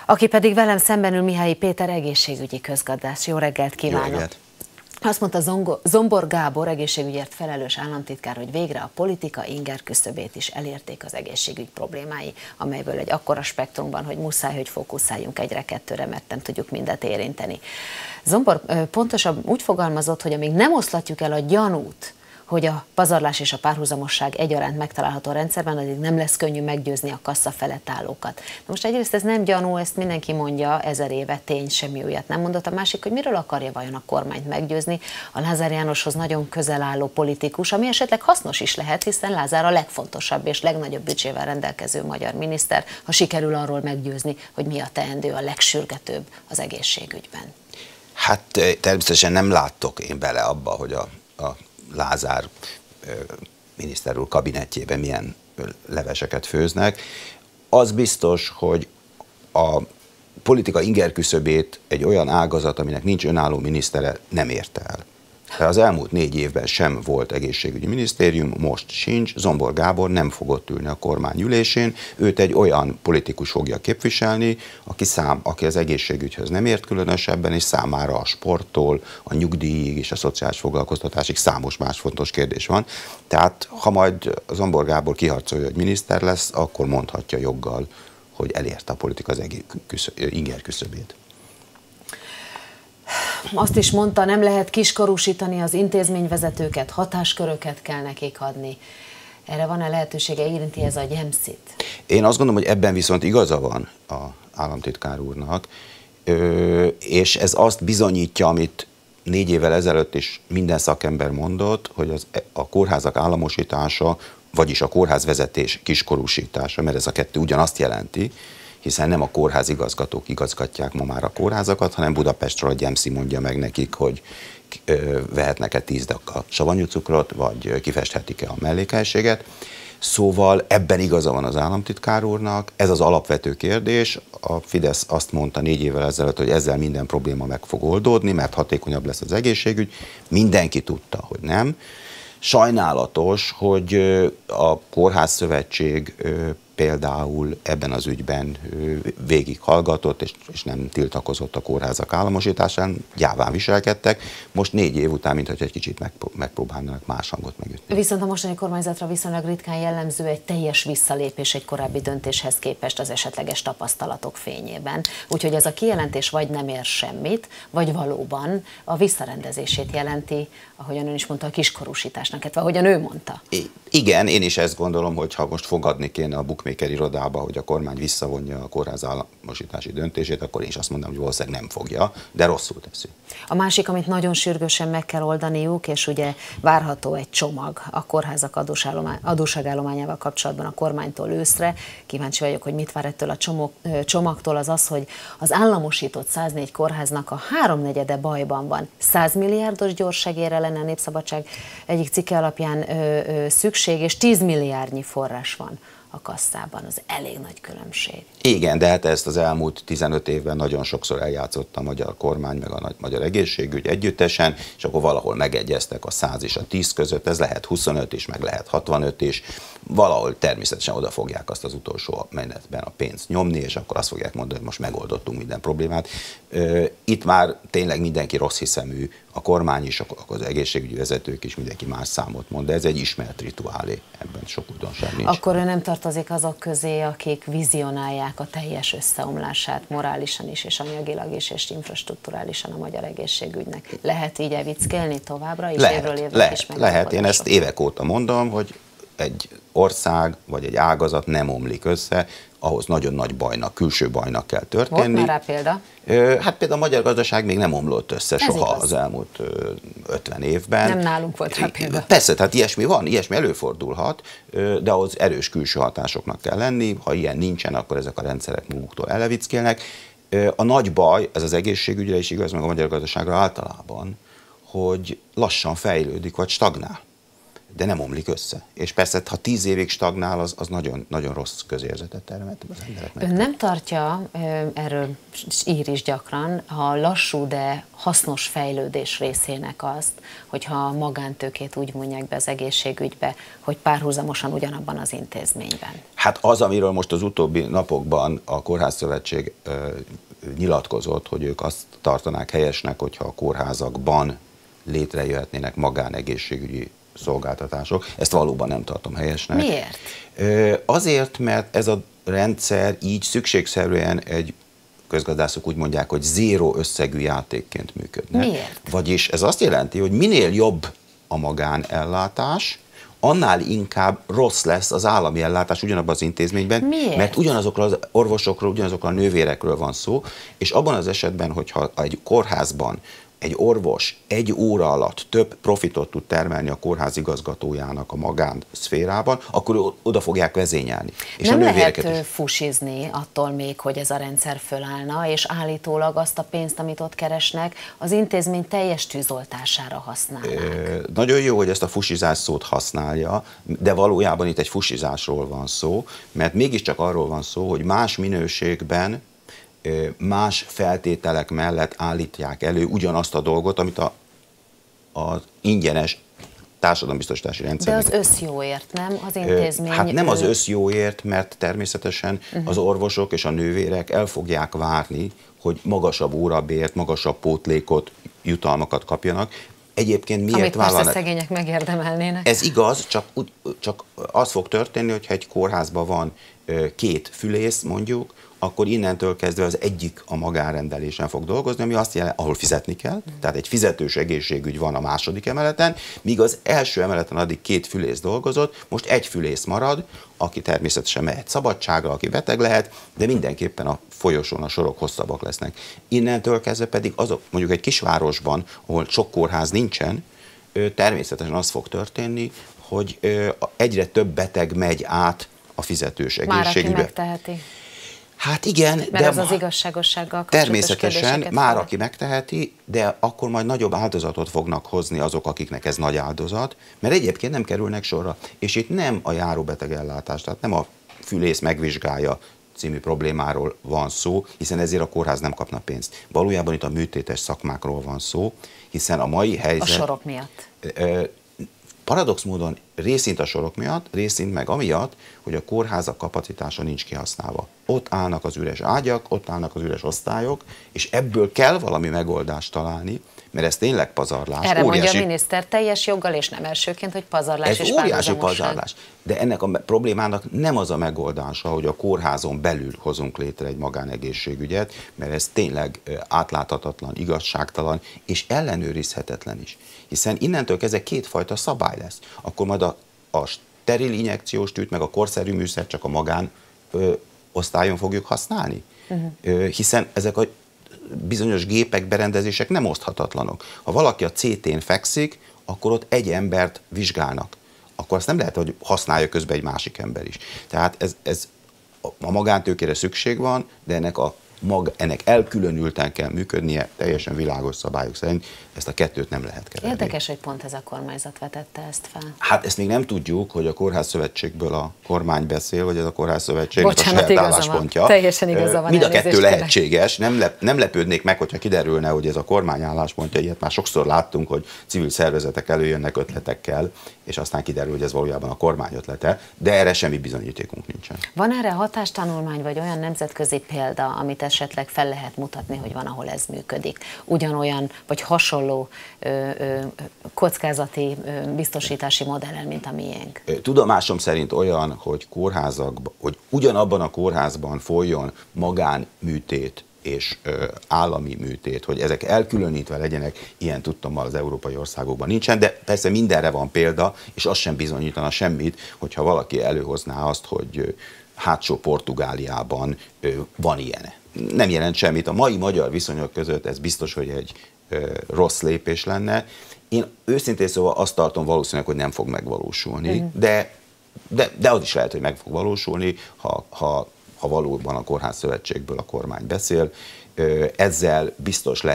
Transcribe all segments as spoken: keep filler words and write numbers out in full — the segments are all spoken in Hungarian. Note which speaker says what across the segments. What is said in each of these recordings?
Speaker 1: Aki pedig velem szemben ül, Mihály Péter, egészségügyi közgazdász. Jó reggelt kívánok! Jó reggelt. Azt mondta Zombor Gábor, egészségügyért felelős államtitkár, hogy végre a politika inger küszöbét is elérték az egészségügy problémái, amelyből egy akkora spektrumban, hogy muszáj, hogy fókuszáljunk egyre-kettőre, mert nem tudjuk mindet érinteni. Zombor pontosan úgy fogalmazott, hogy amíg nem oszlatjuk el a gyanút, hogy a pazarlás és a párhuzamosság egyaránt megtalálható a rendszerben, addig nem lesz könnyű meggyőzni a kassa felett állókat. De most egyrészt ez nem gyanú, ezt mindenki mondja, ezer éve tény, semmi újat nem mondott. A másik, hogy miről akarja vajon a kormányt meggyőzni a Lázár Jánoshoz nagyon közel álló politikus, ami esetleg hasznos is lehet, hiszen Lázár a legfontosabb és legnagyobb büdzsével rendelkező magyar miniszter, ha sikerül arról meggyőzni, hogy mi a teendő a legsürgetőbb az egészségügyben.
Speaker 2: Hát természetesen nem láttok én bele abba, hogy a, a Lázár miniszter úr kabinettjében milyen leveseket főznek. Az biztos, hogy a politika ingerküszöbét egy olyan ágazat, aminek nincs önálló minisztere, nem érte el. De az elmúlt négy évben sem volt egészségügyi minisztérium, most sincs. Zombor Gábor nem fogott ülni a kormányülésén, őt egy olyan politikus fogja képviselni, aki, szám, aki az egészségügyhöz nem ért különösebben, és számára a sporttól, a nyugdíjig és a szociális foglalkoztatásig számos más fontos kérdés van. Tehát ha majd Zombor Gábor kiharcolja, hogy miniszter lesz, akkor mondhatja joggal, hogy elérte a politika az ingerküszöbét.
Speaker 1: Azt is mondta, nem lehet kiskorúsítani az intézményvezetőket, hatásköröket kell nekik adni. Erre van-e lehetősége, érinti ez a gyemszit?
Speaker 2: Én azt gondolom, hogy ebben viszont igaza van az államtitkár úrnak, és ez azt bizonyítja, amit négy évvel ezelőtt is minden szakember mondott, hogy az, a kórházak államosítása, vagyis a kórházvezetés kiskorúsítása, mert ez a kettő ugyanazt jelenti, hiszen nem a kórház igazgatók igazgatják ma már a kórházakat, hanem Budapestről a Gyemszi mondja meg nekik, hogy vehetnek-e tíz dakka savanyú cukrot, vagy kifesthetik-e a mellékhelyiséget. Szóval ebben igaza van az államtitkár úrnak, ez az alapvető kérdés. A Fidesz azt mondta négy évvel ezelőtt, hogy ezzel minden probléma meg fog oldódni, mert hatékonyabb lesz az egészségügy. Mindenki tudta, hogy nem. Sajnálatos, hogy a Kórházszövetség például ebben az ügyben végighallgatott, és, és nem tiltakozott a kórházak államosításán, gyáván viselkedtek. Most négy év után, mintha egy kicsit megpróbálnának más hangot megütni.
Speaker 1: Viszont a mostani kormányzatra viszonylag ritkán jellemző egy teljes visszalépés egy korábbi döntéshez képest az esetleges tapasztalatok fényében. Úgyhogy ez a kijelentés vagy nem ér semmit, vagy valóban a visszarendezését jelenti, ahogyan ön is mondta, a kiskorúsításnak, illetve ahogyan ő mondta.
Speaker 2: I igen, én is ezt gondolom, hogy ha most fogadni kéne a bookmaker irodába, hogy a kormány visszavonja a kórház államosítási döntését, akkor én is azt mondom, hogy valószínűleg nem fogja, de rosszul teszi.
Speaker 1: A másik, amit nagyon sürgősen meg kell oldaniuk, és ugye várható egy csomag a kórházak adósságállományával kapcsolatban a kormánytól őszre. Kíváncsi vagyok, hogy mit vár ettől a csomag, csomagtól, az az, hogy az államosított száznégy kórháznak a háromnegyede bajban van. száz milliárdos gyors segélyre lenne a Népszabadság egyik cikke alapján ö, ö, szükség, és tíz milliárdnyi forrás van a kasszában, az elég nagy különbség.
Speaker 2: Igen, de hát ezt az elmúlt tizenöt évben nagyon sokszor eljátszott a magyar kormány, meg a magyar egészségügy együttesen, és akkor valahol megegyeztek a száz és a tíz között, ez lehet huszonöt is, meg lehet hatvanöt is, valahol természetesen oda fogják azt az utolsó menetben a pénzt nyomni, és akkor azt fogják mondani, hogy most megoldottunk minden problémát. Itt már tényleg mindenki rossz hiszemű, a kormány is, az egészségügyi vezetők is, mindenki más számot mond, de ez egy ismert rituálé, ebben sok újdonság nincs.
Speaker 1: Akkor ő nem tartozik azok közé, akik vizionálják a teljes összeomlását morálisan is, és anyagilag is, és infrastrukturálisan a magyar egészségügynek. Lehet így evickelni továbbra is?
Speaker 2: Lehet,
Speaker 1: évről évre
Speaker 2: lehet,
Speaker 1: is
Speaker 2: lehet. Én ezt évek óta mondom, hogy egy ország vagy egy ágazat nem omlik össze, ahhoz nagyon nagy bajnak, külső bajnak kell történni.
Speaker 1: Volt már rá példa?
Speaker 2: Hát például a magyar gazdaság még nem omlott össze Ez soha igaz. az elmúlt ötven évben.
Speaker 1: Nem nálunk volt rá példa.
Speaker 2: Persze, tehát ilyesmi van, ilyesmi előfordulhat, de ahhoz erős külső hatásoknak kell lenni. Ha ilyen nincsen, akkor ezek a rendszerek maguktól elevickélnek. A nagy baj, ez az egészségügyre is igaz, meg a magyar gazdaságra általában, hogy lassan fejlődik, vagy stagnál. de nem omlik össze. És persze, ha tíz évig stagnál, az, az nagyon, nagyon rossz közérzetet termelt az embereknek.
Speaker 1: Ön nem tartja, erről ír is gyakran, a lassú, de hasznos fejlődés részének azt, hogyha a magántőkét úgy mondják be az egészségügybe, hogy párhuzamosan ugyanabban az intézményben?
Speaker 2: Hát az, amiről most az utóbbi napokban a Kórházszövetség ö, nyilatkozott, hogy ők azt tartanák helyesnek, hogyha a kórházakban létrejöhetnének magánegészségügyi szolgáltatások. Ezt valóban nem tartom helyesnek.
Speaker 1: Miért?
Speaker 2: Azért, mert ez a rendszer így szükségszerűen egy, közgazdászok úgy mondják, hogy zéró összegű játékként működne.
Speaker 1: Miért?
Speaker 2: Vagyis ez azt jelenti, hogy minél jobb a magánellátás, annál inkább rossz lesz az állami ellátás ugyanabban az intézményben,
Speaker 1: Miért?
Speaker 2: Mert ugyanazokról az orvosokról, ugyanazokról a nővérekről van szó, és abban az esetben, hogyha egy kórházban egy orvos egy óra alatt több profitot tud termelni a kórház igazgatójának a magánszférában, akkor oda fogják vezényelni. És
Speaker 1: nem
Speaker 2: a
Speaker 1: lehet
Speaker 2: is.
Speaker 1: fusizni attól még, hogy ez a rendszer fölállna, és állítólag azt a pénzt, amit ott keresnek, az intézmény teljes tűzoltására használnák.
Speaker 2: E, nagyon jó, hogy ezt a fusizás szót használja, de valójában itt egy fusizásról van szó, mert mégiscsak arról van szó, hogy más minőségben, más feltételek mellett állítják elő ugyanazt a dolgot, amit a, az ingyenes társadalombiztosítási rendszer.
Speaker 1: De az összjóért, nem? Az intézmény...
Speaker 2: Hát nem az összjóért, mert természetesen uh-huh. az orvosok és a nővérek el fogják várni, hogy magasabb órabért, magasabb pótlékot, jutalmakat kapjanak. Egyébként miért
Speaker 1: Amit persze
Speaker 2: vállalnak?
Speaker 1: szegények megérdemelnének.
Speaker 2: Ez igaz, csak, csak az fog történni, hogyha egy kórházban van két fülész, mondjuk, akkor innentől kezdve az egyik a magánrendelésen fog dolgozni, ami azt jelenti, ahol fizetni kell, tehát egy fizetős egészségügy van a második emeleten, míg az első emeleten addig két fülész dolgozott, most egy fülész marad, aki természetesen mehet szabadságra, aki beteg lehet, de mindenképpen a folyosón a sorok hosszabbak lesznek. Innentől kezdve pedig azok, mondjuk egy kisvárosban, ahol sok kórház nincsen, természetesen az fog történni, hogy egyre több beteg megy át a fizetős egészségügybe.
Speaker 1: Már aki megteheti.
Speaker 2: Hát igen,
Speaker 1: mert
Speaker 2: de
Speaker 1: az az igazságossággal
Speaker 2: természetesen már
Speaker 1: fel.
Speaker 2: aki megteheti, de akkor majd nagyobb áldozatot fognak hozni azok, akiknek ez nagy áldozat, mert egyébként nem kerülnek sorra. És itt nem a járóbeteg ellátás, tehát nem a fülész megvizsgálja című problémáról van szó, hiszen ezért a kórház nem kapna pénzt. Valójában itt a műtétes szakmákról van szó, hiszen a mai helyzet...
Speaker 1: A sorok miatt.
Speaker 2: Paradox módon részint a sorok miatt, részint meg amiatt, hogy a kórházak kapacitása nincs kihasználva. Ott állnak az üres ágyak, ott állnak az üres osztályok, és ebből kell valami megoldást találni, mert ez tényleg pazarlás.
Speaker 1: Erre
Speaker 2: óriási,
Speaker 1: mondja a miniszter teljes joggal, és nem elsőként, hogy pazarlás
Speaker 2: ez
Speaker 1: és
Speaker 2: óriási pazarlás. De ennek a problémának nem az a megoldása, hogy a kórházon belül hozunk létre egy magánegészségügyet, mert ez tényleg átláthatatlan, igazságtalan és ellenőrizhetetlen is. Hiszen innentől kezdve kétfajta szabály lesz. Akkor majd a, a steril injekciós tűt, meg a korszerű műszer csak a magán ö, osztályon fogjuk használni. Uh-huh. ö, hiszen ezek a bizonyos gépek, berendezések nem oszthatatlanok. Ha valaki a cé tén fekszik, akkor ott egy embert vizsgálnak. Akkor azt nem lehet, hogy használja közben egy másik ember is. Tehát ez, ez a magántőkére szükség van, de ennek a Mag, ennek elkülönülten kell működnie, teljesen világos szabályok szerint, ezt a kettőt nem lehet keverni.
Speaker 1: Érdekes, hogy pont ez a kormányzat vetette ezt fel.
Speaker 2: Hát ezt még nem tudjuk, hogy a Kórházszövetségből a kormány beszél, vagy ez a Kórházszövetségnek
Speaker 1: Bocsánat,
Speaker 2: a saját álláspontja.
Speaker 1: Van. Teljesen igaza van.
Speaker 2: Mind a kettő lehetséges, nem, lep, nem lepődnék meg, hogyha kiderülne, hogy ez a kormány álláspontja, ilyet már sokszor láttunk, hogy civil szervezetek előjönnek ötletekkel, és aztán kiderül, hogy ez valójában a kormány ötlete, de erre semmi bizonyítékunk nincsen.
Speaker 1: Van erre hatástanulmány, vagy olyan nemzetközi példa, amit esetleg fel lehet mutatni, hogy van, ahol ez működik? Ugyanolyan, vagy hasonló ö, ö, kockázati ö, biztosítási modellel, mint a miénk?
Speaker 2: Tudomásom szerint olyan, hogy kórházakban, hogy ugyanabban a kórházban folyjon magánműtét és ö, állami műtét, hogy ezek elkülönítve legyenek, ilyen tudtommal az európai országokban nincsen, de persze mindenre van példa, és az sem bizonyítana semmit, hogyha valaki előhozná azt, hogy ö, hátsó Portugáliában ö, van ilyen. Nem jelent semmit. A mai magyar viszonyok között ez biztos, hogy egy ö, rossz lépés lenne. Én őszintén szóval azt tartom valószínűleg, hogy nem fog megvalósulni, uh-huh. de, de, de az is lehet, hogy meg fog valósulni, ha, ha, ha valóban a Kórházszövetségből a kormány beszél. Ezzel biztos lehet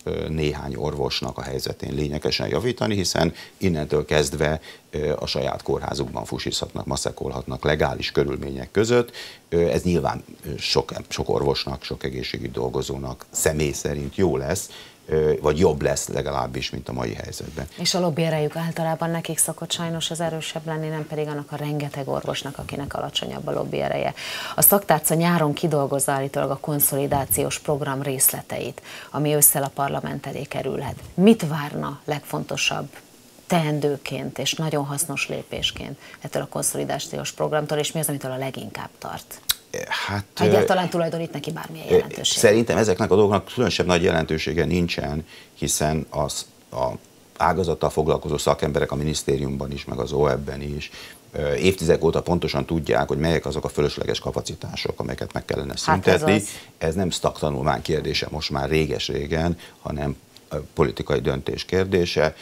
Speaker 2: néhány orvosnak a helyzetén lényegesen javítani, hiszen innentől kezdve a saját kórházukban fusizhatnak, maszekolhatnak legális körülmények között. Ez nyilván sok, sok orvosnak, sok egészségügyi dolgozónak személy szerint jó lesz, vagy jobb lesz legalábbis, mint a mai helyzetben.
Speaker 1: És a lobbyerejük általában nekik szokott sajnos az erősebb lenni, nem pedig annak a rengeteg orvosnak, akinek alacsonyabb a lobbyereje. A szaktárca nyáron kidolgozza állítólag a konszolidációs program részleteit, ami ősszel a parlament elé kerülhet. Mit várna legfontosabb teendőként és nagyon hasznos lépésként ettől a konszolidációs programtól, és mi az, amitől a leginkább tart? Hát, egyáltalán tulajdonít neki bármilyen jelentőséget?
Speaker 2: Szerintem ezeknek a dolgoknak különösebb nagy jelentősége nincsen, hiszen az a ágazattal foglalkozó szakemberek a minisztériumban is, meg az o e bé-ben is évtizedek óta pontosan tudják, hogy melyek azok a fölösleges kapacitások, amelyeket meg kellene szüntetni. Hát ez, ez nem szaktanulmány kérdése most már réges-régen, hanem politikai döntés kérdése.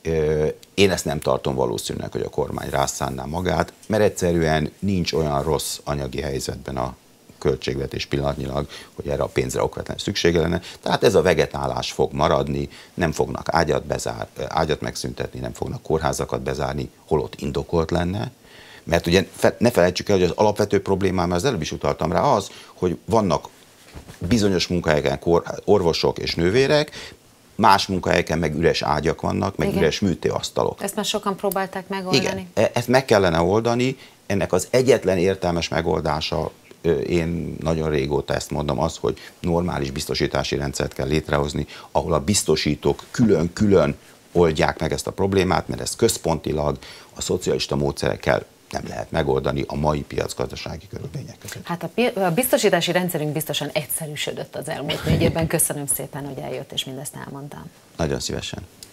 Speaker 2: Én ezt nem tartom valószínűleg, hogy a kormány rászánná magát, mert egyszerűen nincs olyan rossz anyagi helyzetben a költségvetés pillanatnyilag, hogy erre a pénzre okvetlen szüksége lenne. Tehát ez a vegetálás fog maradni, nem fognak ágyat, bezár, ágyat megszüntetni, nem fognak kórházakat bezárni, holott indokolt lenne. Mert ugye ne felejtsük el, hogy az alapvető problémám, mert az előbb is utaltam rá, az, hogy vannak bizonyos munkahelyeken orvosok és nővérek, más munkahelyeken meg üres ágyak vannak, meg igen, üres műtőasztalok.
Speaker 1: Ezt már sokan próbálták megoldani?
Speaker 2: Igen, ezt meg kellene oldani. Ennek az egyetlen értelmes megoldása, én nagyon régóta ezt mondom, az, hogy normális biztosítási rendszert kell létrehozni, ahol a biztosítók külön-külön oldják meg ezt a problémát, mert ezt központilag a szocialista módszerekkel nem lehet megoldani a mai piacgazdasági körülmények között.
Speaker 1: Hát a, a biztosítási rendszerünk biztosan egyszerűsödött az elmúlt négy évben. Köszönöm szépen, hogy eljött és mindezt elmondtam.
Speaker 2: Nagyon szívesen.